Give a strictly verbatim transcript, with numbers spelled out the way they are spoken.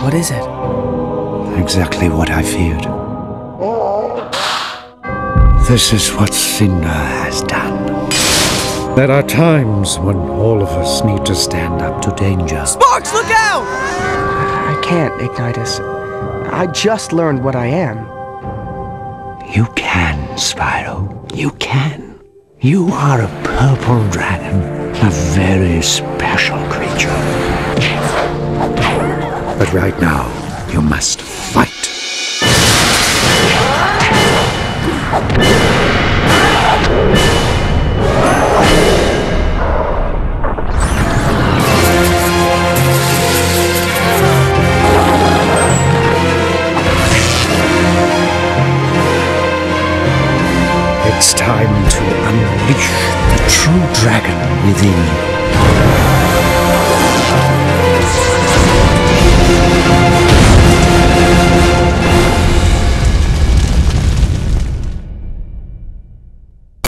What is it? Exactly what I feared. This is what Cinder has done. There are times when all of us need to stand up to danger. Sparks, look out! I can't, Ignitus. I just learned what I am. You can, Spyro. You can. You are a purple dragon, a very special creature. But right now, you must fight. Oh!